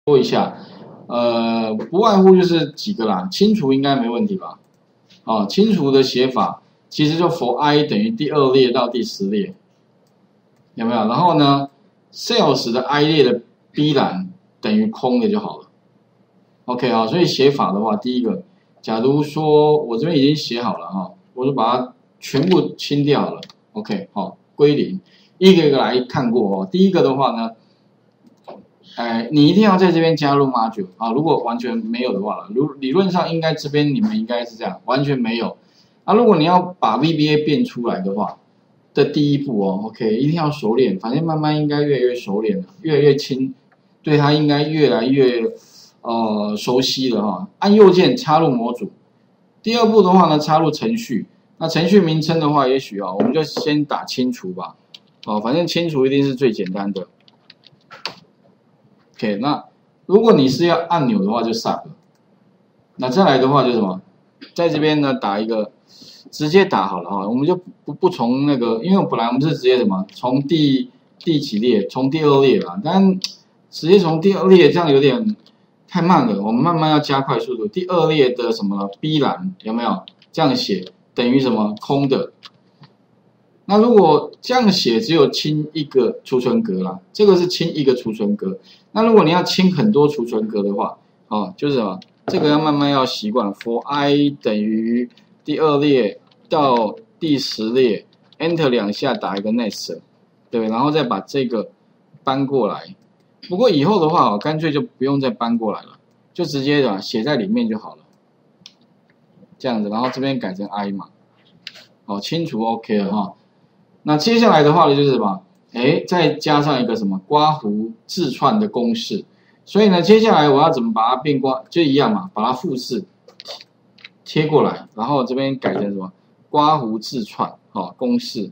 说一下，不外乎就是几个啦，清除应该没问题吧？哦，清除的写法其实就 for i 等于第2列到第10列，有没有？然后呢 ，sales 的 i 列的 B 栏等于空的就好了。OK 啊，所以写法的话，第一个，假如说我这边已经写好了哈，我就把它全部清掉了。OK， 好，归零，一个一个来看过哦。第一个的话呢。你一定要在这边加入 module 啊！如果完全没有的话，理论上应该这边你们应该是这样，完全没有。啊，如果你要把 VBA 变出来的话，的第一步哦 ，OK， 一定要熟练，反正慢慢应该越来越熟练了，越来越轻，对它应该越来越熟悉了哈。按右键插入模组。第二步的话呢，插入程序。那程序名称的话，也许我们就先打清除吧。哦，反正清除一定是最简单的。OK， 那如果你是要按钮的话，就 sub。那再来的话就什么，在这边呢打一个，直接打好了哈，我们就不从那个，因为本来我们是直接什么，从第几列，从第2列啦，但直接从第2列这样有点太慢了，我们慢慢要加快速度。第2列的什么 B 栏有没有这样写，等于什么空的。那如果这样写，只有清一个储存格啦，这个是清一个储存格。那如果你要清很多储存格的话，就是什么，这个要慢慢要习惯。for i 等于第2列到第10列 ，Enter 2下打一个 next， 对，然后再把这个搬过来。不过以后的话，干脆就不用再搬过来了，就直接写在里面就好了。这样子，然后这边改成 i 嘛，清除 OK 了哈。那接下来的话呢，就是什么？再加上一个什么刮弧字串的公式。所以呢，接下来我要怎么把它变就一样嘛，把它复制贴过来，然后这边改成什么刮弧字串公式。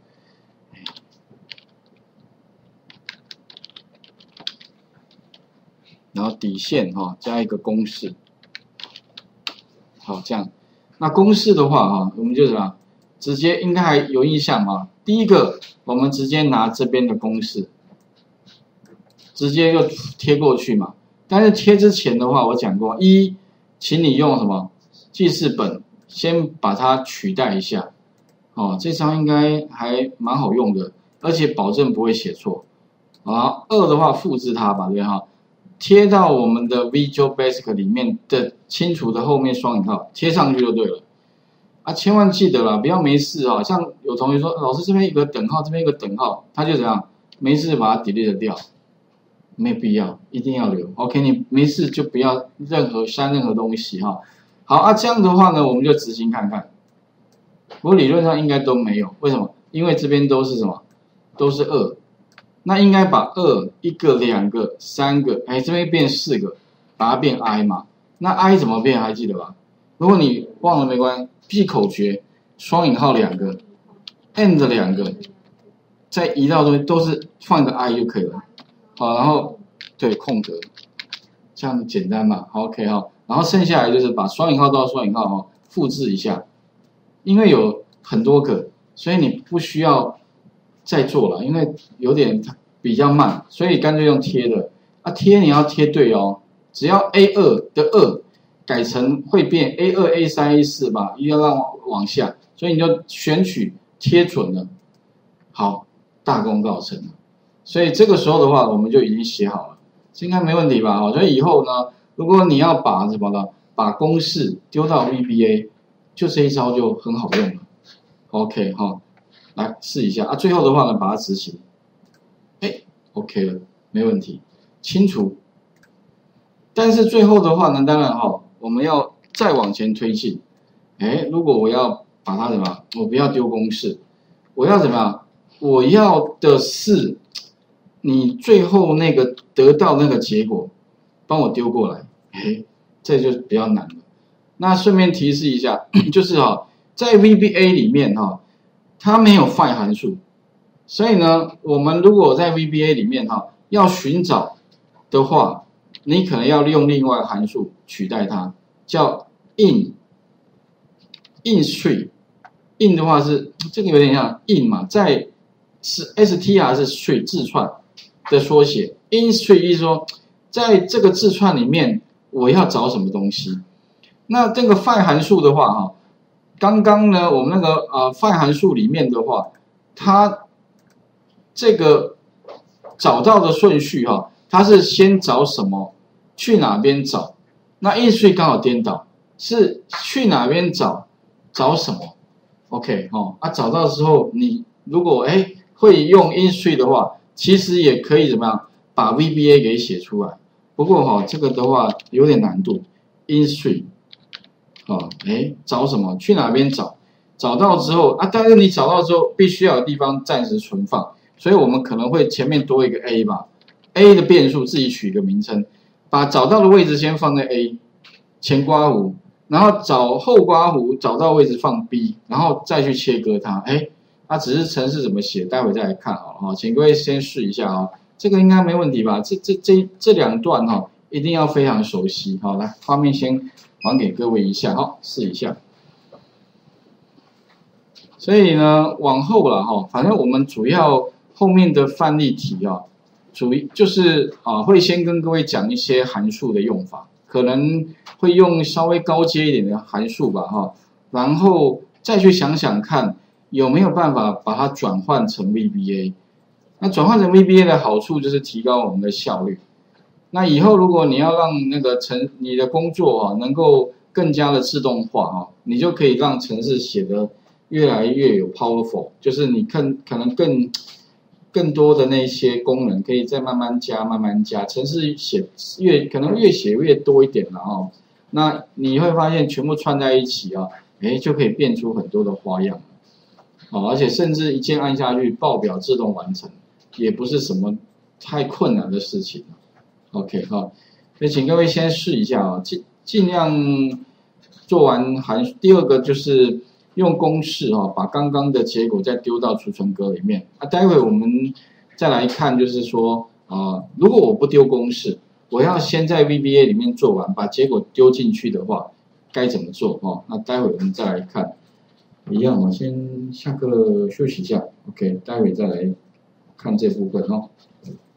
然后底线加一个公式。好，这样。那公式的话我们就什么？直接应该还有印象吗？第一个，我们直接拿这边的公式，直接就贴过去嘛。但是贴之前的话，我讲过，请你用什么记事本先把它取代一下。这张应该还蛮好用的，而且保证不会写错。好，2的话复制它吧，对哈，贴到我们的 Visual Basic 里面的清除的后面双引号，贴上去就对了。千万记得啦，不要没事像有同学说，老师这边一个等号，这边一个等号，他就怎样，没事把它 delete 掉，没必要，一定要留。OK， 你没事就不要删任何东西哈。好这样的话呢，我们就执行看看。不过理论上应该都没有，为什么？因为这边都是什么？都是2，那应该把2、1个、2个、3个，这边变4个，把它变 i 嘛。那 i 怎么变？还记得吧？如果你忘了没关系。记口诀，双引号2个 ，and 2个，再移到这边都是放一个 i 就可以了。好，然后对空格，这样简单嘛？好 ，OK 哈。然后剩下来就是把双引号到双引号复制一下，因为有很多个，所以你不需要再做了，因为有点比较慢，所以干脆用贴的。贴你要贴对哦，只要 A2 的2。改成会变 A2、A3、A4 吧，要让往下，所以你就选取贴准了。好，大功告成了。所以这个时候的话，我们就已经写好了，应该没问题吧？所以以后呢，如果你要把什么呢？把公式丢到 VBA， 就这一招就很好用了。OK 来试一下最后的话呢，把它执行。OK 了，没问题，清除。但是最后的话呢，当然我们要再往前推进。如果我要把它怎么，我不要丢公式，我要怎么样？我要的是你最后那个得到那个结果，帮我丢过来。这就比较难了。那顺便提示一下，就是在 VBA 里面它没有 find 函数，所以呢，我们如果在 VBA 里面要寻找的话，你可能要利用另外一个函数取代它，叫 in。in 的话是这个有点像 in 嘛，在是 str 是 string 字串的缩写 ，in string 意思说在这个字串里面我要找什么东西？那这个 find 函数的话哈，刚刚呢我们那个find 函数里面的话，它这个找到的顺序哈，它是先找什么，去哪边找？那 InStream 刚好颠倒，是去哪边找什么 ？OK 找到之后，你如果会用 InStream 的话，其实也可以怎么样把 VBA 给写出来。不过这个的话有点难度 ，InStream 找什么？去哪边找？找到之后但是你找到之后，必须要有地方暂时存放，所以我们可能会前面多一个 A 吧 ，A 的变数自己取一个名称，把找到的位置先放在 A 前刮弧，然后后刮弧找到位置放 B， 然后再去切割它。它只是程式怎么写，待会再来看好了请各位先试一下这个应该没问题吧？这两段一定要非常熟悉。来，画面先还给各位一下试一下。所以呢，往后了反正我们主要后面的范例题就是会先跟各位讲一些函数的用法，可能会用稍微高阶一点的函数吧然后再去想想看有没有办法把它转换成 VBA。那转换成 VBA 的好处就是提高我们的效率。那以后如果你要让那个你的工作能够更加的自动化你就可以让程式写得越来越有 powerful， 就是你可能更多的那些功能可以再慢慢加，程式可能越写越多一点了那你会发现全部串在一起就可以变出很多的花样而且甚至一键按下去，报表自动完成，也不是什么太困难的事情。OK 所以请各位先试一下尽量做完函数。第二个就是用公式把刚刚的结果再丢到储存格里面。待会我们再来看，就是说如果我不丢公式，我要先在 VBA 里面做完，把结果丢进去的话，该怎么做那待会我们再来看。一样我先下课休息一下 ，OK， 待会再来看这部分